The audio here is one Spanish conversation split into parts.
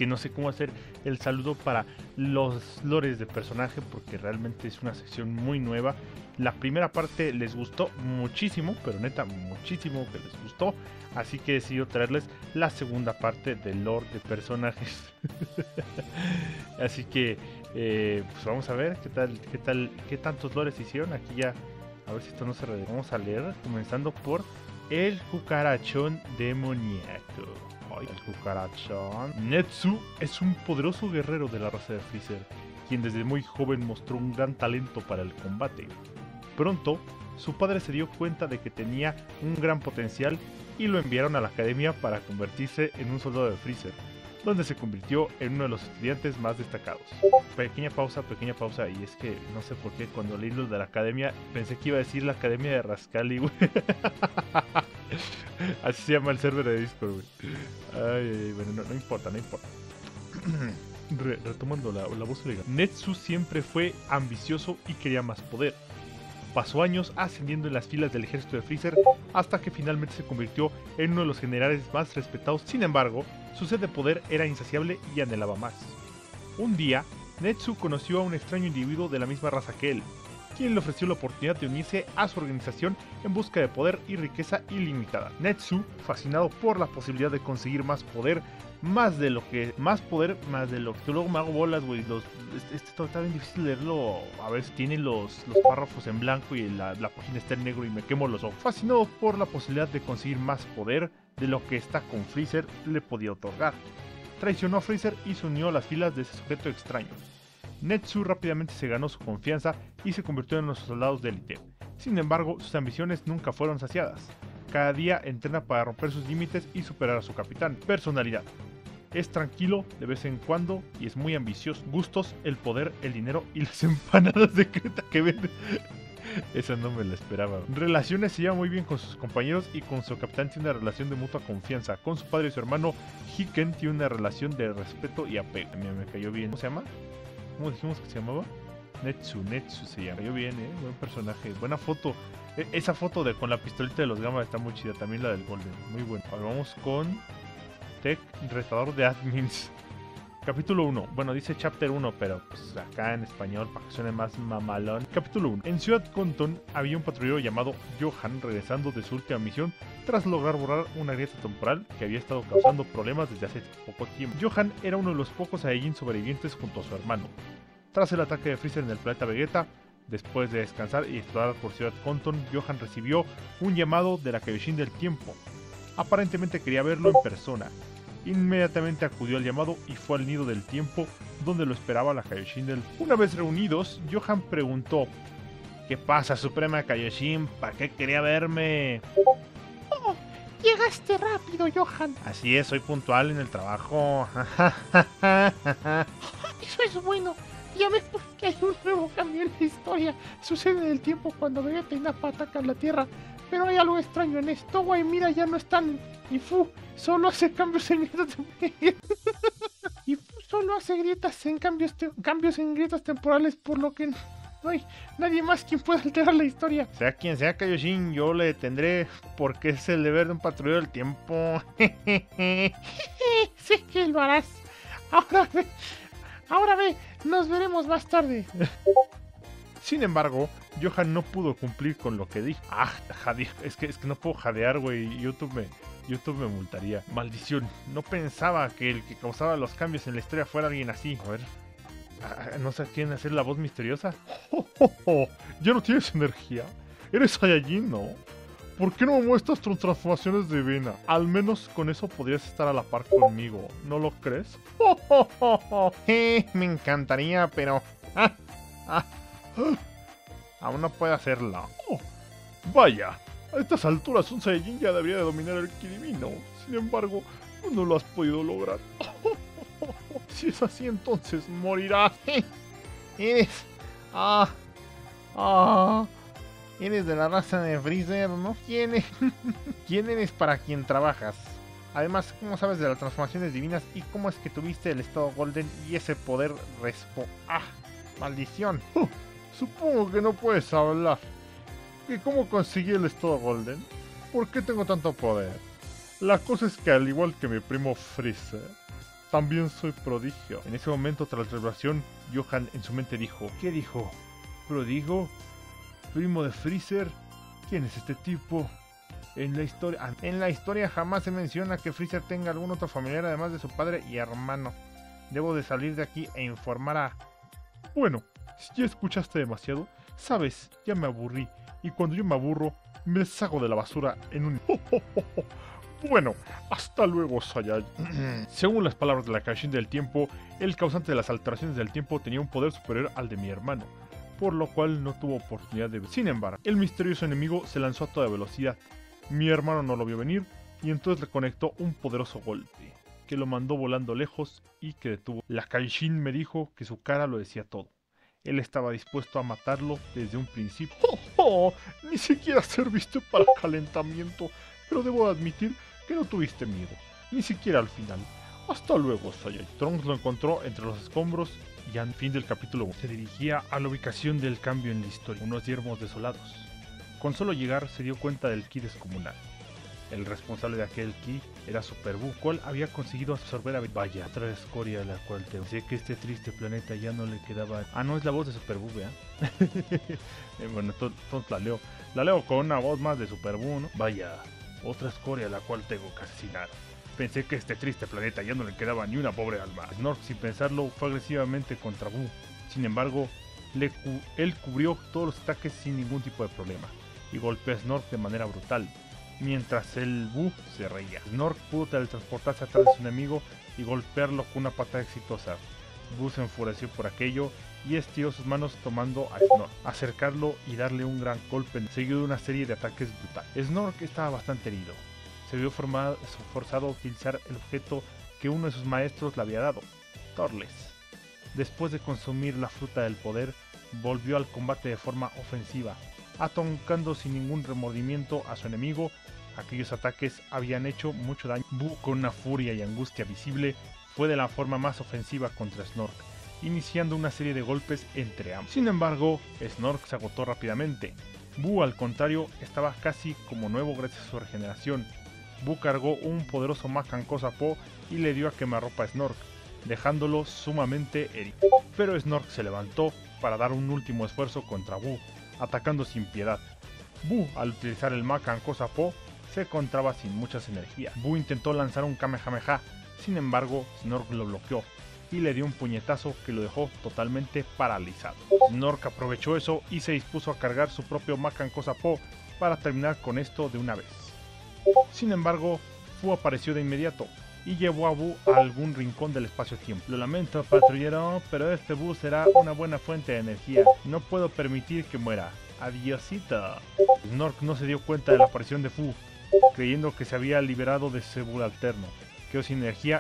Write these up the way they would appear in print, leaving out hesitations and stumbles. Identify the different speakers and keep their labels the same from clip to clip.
Speaker 1: que no sé cómo hacer el saludo para los lores de personaje, porque realmente es una sección muy nueva. La primera parte les gustó muchísimo, pero neta muchísimo que les gustó. Así que he decidido traerles la segunda parte del lore de personajes. Así que pues vamos a ver qué tantos lores hicieron. Aquí ya, a ver si esto no se re... Vamos a leer, comenzando por el cucarachón demoníaco. Ay, el cucarachón. Netsu es un poderoso guerrero de la raza de Freezer, quien desde muy joven mostró un gran talento para el combate. Pronto, su padre se dio cuenta de que tenía un gran potencial y lo enviaron a la academia para convertirse en un soldado de Freezer, donde se convirtió en uno de los estudiantes más destacados. Pequeña pausa, y es que no sé por qué cuando leí lo de la academia pensé que iba a decir la academia de Rascali, güey. Así se llama el server de Discord, güey. Ay, bueno, no importa. Retomando la voz legal. Netsu siempre fue ambicioso y quería más poder. Pasó años ascendiendo en las filas del ejército de Freezer hasta que finalmente se convirtió en uno de los generales más respetados. Sin embargo, su sed de poder era insaciable y anhelaba más. Un día, Netsu conoció a un extraño individuo de la misma raza que él, quien le ofreció la oportunidad de unirse a su organización en busca de poder y riqueza ilimitada. Netsu, fascinado por la posibilidad de conseguir más poder, más de lo que luego me hago bolas, güey. Esto está bien difícil leerlo. A ver si tiene los párrafos en blanco y la página está en negro y me quemo los ojos. Fascinado por la posibilidad de conseguir más poder de lo que está con Freezer le podía otorgar. Traicionó a Freezer y se unió a las filas de ese sujeto extraño. Netsu rápidamente se ganó su confianza y se convirtió en uno de sus soldados de élite. Sin embargo, sus ambiciones nunca fueron saciadas. Cada día entrena para romper sus límites y superar a su capitán. Personalidad. Es tranquilo de vez en cuando y es muy ambicioso. Gustos, el poder, el dinero y las empanadas de Creta que vende. Esa no me la esperaba. Relaciones, se lleva muy bien con sus compañeros y con su capitán tiene una relación de mutua confianza. Con su padre y su hermano Hiken tiene una relación de respeto y apego. Me cayó bien. ¿Cómo se llama? ¿Cómo dijimos que se llamaba? Netsu se llama. Me cayó bien, buen personaje. Buena foto. Esa foto con la pistolita de los Gamma está muy chida. También la del Golden. Muy buena. Ahora vamos con Tech, retador de admins. Capítulo 1. Bueno, dice Chapter 1, pero pues acá en español para que suene más mamalón. Capítulo 1. En Ciudad Compton había un patrullero llamado Johan regresando de su última misión tras lograr borrar una grieta temporal que había estado causando problemas desde hace poco tiempo. Johan era uno de los pocos Saiyajin sobrevivientes junto a su hermano. Tras el ataque de Freezer en el planeta Vegeta, después de descansar y explorar por Ciudad Compton, Johan recibió un llamado de la Kaioshin del tiempo. Aparentemente quería verlo en persona. Inmediatamente acudió al llamado y fue al nido del tiempo, donde lo esperaba la Kaioshin del... Una vez reunidos, Johan preguntó: ¿qué pasa, Suprema Kaioshin? ¿Para qué quería verme?
Speaker 2: Oh, llegaste rápido, Johan.
Speaker 1: Así es, soy puntual en el trabajo.
Speaker 2: Eso es bueno. Ya ves que hay un nuevo cambio en la historia. Sucede en el tiempo cuando Vegeta y Nappa atacan la Tierra. Pero hay algo extraño en esto, güey. Mira, ya no están. Y Fu solo hace cambios en grietas. Y Fu solo hace cambios en grietas temporales, por lo que no hay nadie más quien pueda alterar la historia.
Speaker 1: Sea quien sea Kaioshin, yo le detendré porque es el deber de un patrullero del tiempo.
Speaker 2: Sé que lo harás. Ahora ve, nos veremos más tarde.
Speaker 1: Sin embargo, Johan no pudo cumplir con lo que dijo. Es que no puedo jadear, güey. YouTube me multaría. Maldición, no pensaba que el que causaba los cambios en la historia fuera alguien así. A ver, ¿no sé quién hacer la voz misteriosa? ¿Ya no tienes energía? ¿Eres Saiyajin, no? ¿Por qué no me muestras tus transformaciones de Vena? Al menos con eso podrías estar a la par conmigo, ¿no lo crees? Me encantaría, pero... aún no puedo hacerlo. Vaya, a estas alturas un Saiyajin ya debería de dominar el Ki divino. Sin embargo, no lo has podido lograr. Si es así, entonces morirás. Eres... Eres de la raza de Freezer, ¿no? ¿Quién eres para quien trabajas? Además, ¿cómo sabes de las transformaciones divinas? ¿Y cómo es que tuviste el estado Golden y ese poder ¡maldición! Supongo que no puedes hablar. ¿Y cómo conseguí el estado Golden? ¿Por qué tengo tanto poder? La cosa es que al igual que mi primo Freezer, también soy prodigio. En ese momento, tras la revelación, Johan en su mente dijo: ¿qué dijo? ¿Prodigo? ¿Primo de Freezer? ¿Quién es este tipo? En la historia jamás se menciona que Freezer tenga algún otro familiar además de su padre y hermano. Debo de salir de aquí e informar a... Bueno, si ya escuchaste demasiado, sabes, ya me aburrí. Y cuando yo me aburro, me deshago de la basura en un... Bueno, hasta luego, Saiyajin. Según las palabras de la Kaioshin del tiempo, el causante de las alteraciones del tiempo tenía un poder superior al de mi hermano, por lo cual no tuvo oportunidad de... Sin embargo, el misterioso enemigo se lanzó a toda velocidad. Mi hermano no lo vio venir y entonces le conectó un poderoso golpe, que lo mandó volando lejos y que detuvo. La Kaioshin me dijo que su cara lo decía todo. Él estaba dispuesto a matarlo desde un principio. Ni siquiera serviste para calentamiento, pero debo admitir que no tuviste miedo, ni siquiera al final. Hasta luego, Saiyajin. Trunks lo encontró entre los escombros y al fin del capítulo 1 se dirigía a la ubicación del cambio en la historia, unos yermos desolados. Con solo llegar se dio cuenta del ki descomunal. El responsable de aquel ki era Super Buu, cual había conseguido absorber a... Vaya, otra escoria a la cual te... Sé que este triste planeta ya no le quedaba... Ah, no, es la voz de Super Buu, ¿vea? Bueno, entonces la leo con una voz más de Super Buu, ¿no? Vaya, otra escoria a la cual tengo que asesinar. Pensé que este triste planeta ya no le quedaba ni una pobre alma. Snork, sin pensarlo, fue agresivamente contra Buu. Sin embargo, él cubrió todos los ataques sin ningún tipo de problema y golpeó a Snork de manera brutal, mientras el Buu se reía. Snork pudo teletransportarse atrás de su enemigo y golpearlo con una patada exitosa. Buu se enfureció por aquello y estiró sus manos tomando a Snork, acercarlo y darle un gran golpe, seguido de una serie de ataques brutales. Snork estaba bastante herido. Se vio forzado a utilizar el objeto que uno de sus maestros le había dado, Torles. Después de consumir la fruta del poder, volvió al combate de forma ofensiva, atoncando sin ningún remordimiento a su enemigo. Aquellos ataques habían hecho mucho daño. Buu, con una furia y angustia visible, fue de la forma más ofensiva contra Snork, iniciando una serie de golpes entre ambos. Sin embargo, Snork se agotó rápidamente. Buu, al contrario, estaba casi como nuevo gracias a su regeneración. Buu cargó un poderoso Makankosa Po y le dio a quemarropa a Snork, dejándolo sumamente herido. Pero Snork se levantó para dar un último esfuerzo contra Buu, atacando sin piedad. Buu, al utilizar el Makankosa Po, se encontraba sin muchas energías. Buu intentó lanzar un Kamehameha, sin embargo, Snork lo bloqueó y le dio un puñetazo que lo dejó totalmente paralizado. Snork aprovechó eso y se dispuso a cargar su propio Makankosa Po para terminar con esto de una vez. Sin embargo, Fu apareció de inmediato y llevó a Buu a algún rincón del espacio-tiempo. Lo lamento, patrullero, pero este Buu será una buena fuente de energía. No puedo permitir que muera. Adiosito. Snork no se dio cuenta de la aparición de Fu, creyendo que se había liberado de ese Buu alterno. Quedó sin energía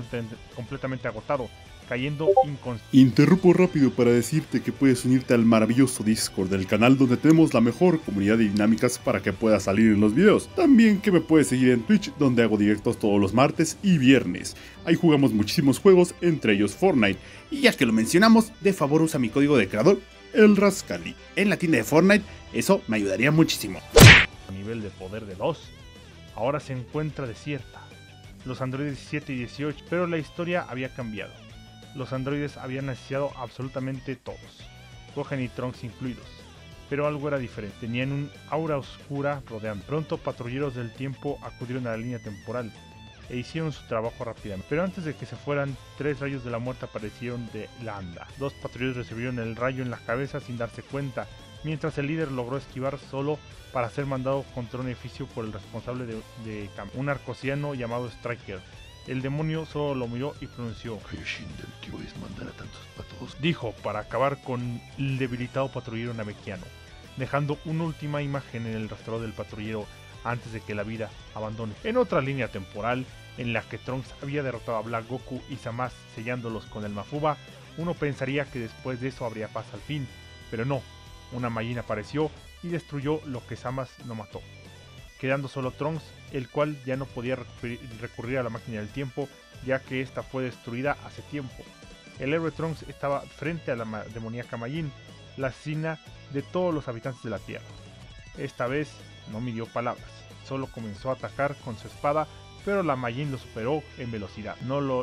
Speaker 1: y completamente agotado, cayendo inconsciente.
Speaker 3: Interrumpo rápido para decirte que puedes unirte al maravilloso Discord del canal, donde tenemos la mejor comunidad de dinámicas para que puedas salir en los videos. También que me puedes seguir en Twitch, donde hago directos todos los martes y viernes. Ahí jugamos muchísimos juegos, entre ellos Fortnite. Y ya que lo mencionamos, de favor usa mi código de creador, el Rascali, en la tienda de Fortnite. Eso me ayudaría muchísimo.
Speaker 1: A nivel de poder de 2, ahora se encuentra desierta. Los androides 17 y 18, pero la historia había cambiado. Los androides habían asesiado absolutamente todos, Gohan y Trunks incluidos, pero algo era diferente. Tenían un aura oscura rodeando. Pronto patrulleros del tiempo acudieron a la línea temporal e hicieron su trabajo rápidamente. Pero antes de que se fueran, 3 rayos de la muerte aparecieron de la anda. 2 patrulleros recibieron el rayo en la cabeza sin darse cuenta, mientras el líder logró esquivar solo para ser mandado contra un edificio por el responsable de un arcosiano llamado Striker. El demonio solo lo miró y pronunció:
Speaker 4: Kaioshin del tío es mandar a tantos patos.
Speaker 1: Dijo, para acabar con el debilitado patrullero namekiano, dejando una última imagen en el rastro del patrullero antes de que la vida abandone. En otra línea temporal, en la que Trunks había derrotado a Black Goku y Zamasu sellándolos con el Mafuba, uno pensaría que después de eso habría paz al fin, pero no. Una Majin apareció y destruyó lo que Zamasu no mató, quedando solo Trunks, el cual ya no podía recurrir a la máquina del tiempo, ya que esta fue destruida hace tiempo. El héroe Trunks estaba frente a la demoníaca Majin, la asesina de todos los habitantes de la Tierra. Esta vez no midió palabras, solo comenzó a atacar con su espada, pero la Majin lo superó en velocidad. No lo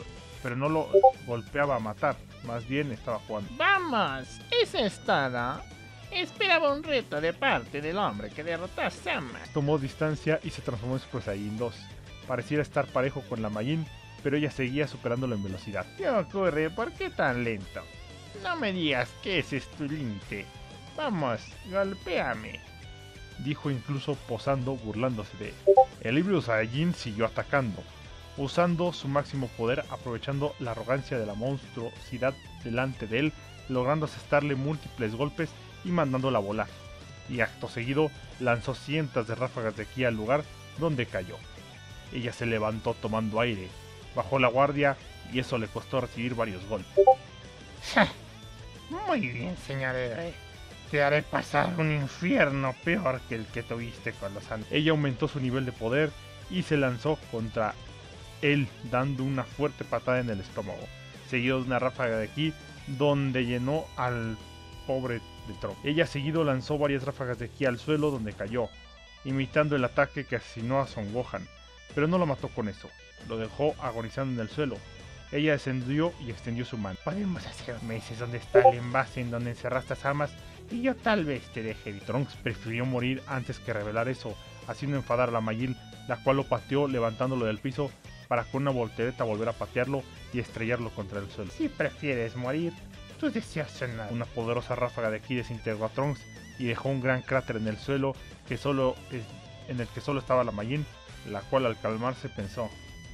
Speaker 1: pero no lo golpeaba a matar, más bien estaba jugando.
Speaker 2: Vamos, eso es todo. Esperaba un reto de parte del hombre que derrotó a Sama.
Speaker 1: Tomó distancia y se transformó en Super Saiyajin 2. Pareciera estar parejo con la Majin, pero ella seguía superándolo en velocidad.
Speaker 2: ¿Qué ocurre? ¿Por qué tan lento? No me digas que ese es tu límite. Vamos, golpéame.
Speaker 1: Dijo incluso posando, burlándose de él. El híbrido Saiyajin siguió atacando, usando su máximo poder, aprovechando la arrogancia de la monstruosidad delante de él, logrando asestarle múltiples golpes y mandándola a volar. Y acto seguido lanzó cientos de ráfagas de ki al lugar donde cayó. Ella se levantó tomando aire, bajó la guardia y eso le costó recibir varios golpes.
Speaker 2: Muy bien, señor héroe. Te haré pasar un infierno peor que el que tuviste con los antes.
Speaker 1: Ella aumentó su nivel de poder y se lanzó contra él, dando una fuerte patada en el estómago, seguido de una ráfaga de ki donde llenó al pobre de tronco. Ella seguido lanzó varias ráfagas de ki al suelo donde cayó, imitando el ataque que asesinó a Son Gohan, pero no lo mató con eso, lo dejó agonizando en el suelo. Ella descendió y extendió su mano.
Speaker 2: Podemos hacer meses donde está el envase en donde encerraste a Samas y yo tal vez te deje.
Speaker 1: Trunks prefirió morir antes que revelar eso, haciendo enfadar a la Majin, la cual lo pateó levantándolo del piso para con una voltereta volver a patearlo y estrellarlo contra el suelo.
Speaker 2: Si prefieres morir, tus deseos son nada.
Speaker 1: Una poderosa ráfaga de ki desintegró a Trunks y dejó un gran cráter en el suelo en el que solo estaba la Majin, la cual al calmarse pensó: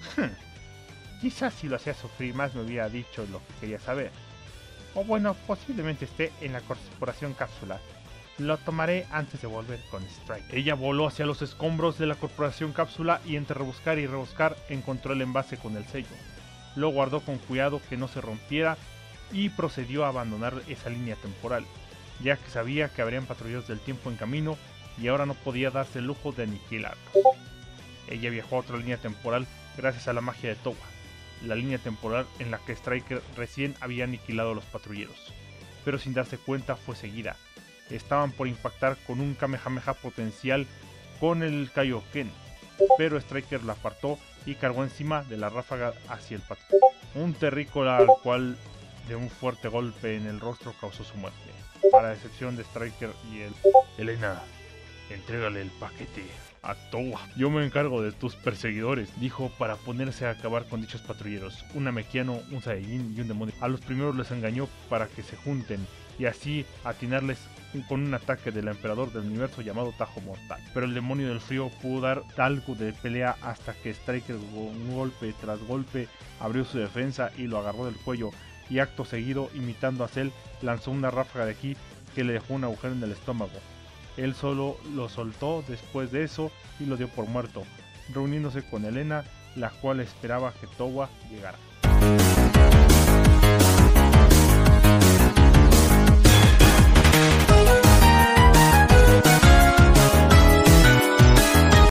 Speaker 2: quizás si lo hacía sufrir más me hubiera dicho lo que quería saber. O bueno, posiblemente esté en la corporación cápsula. Lo tomaré antes de volver con Strike.
Speaker 1: Ella voló hacia los escombros de la corporación cápsula y entre rebuscar y rebuscar encontró el envase con el sello. Lo guardó con cuidado que no se rompiera y procedió a abandonar esa línea temporal, ya que sabía que habrían patrulleros del tiempo en camino y ahora no podía darse el lujo de aniquilarlos. Ella viajó a otra línea temporal gracias a la magia de Towa, la línea temporal en la que Striker recién había aniquilado a los patrulleros, pero sin darse cuenta fue seguida. Estaban por impactar con un Kamehameha potencial con el Kaioken, pero Striker la apartó y cargó encima de la ráfaga hacia el patrullero. Un terrícola al cual de un fuerte golpe en el rostro causó su muerte, para excepción de Striker y él.
Speaker 4: Elena, entrégale el paquete
Speaker 1: a Towa. Yo me encargo de tus perseguidores, dijo para ponerse a acabar con dichos patrulleros, un Namekiano, un Saiyajin y un demonio. A los primeros les engañó para que se junten y así atinarles con un ataque del emperador del universo llamado Tajo Mortal. Pero el demonio del frío pudo dar algo de pelea hasta que Striker con golpe tras golpe abrió su defensa y lo agarró del cuello y acto seguido, imitando a Cell, lanzó una ráfaga de ki que le dejó un agujero en el estómago. Él solo lo soltó después de eso y lo dio por muerto, reuniéndose con Elena, la cual esperaba que Towa llegara.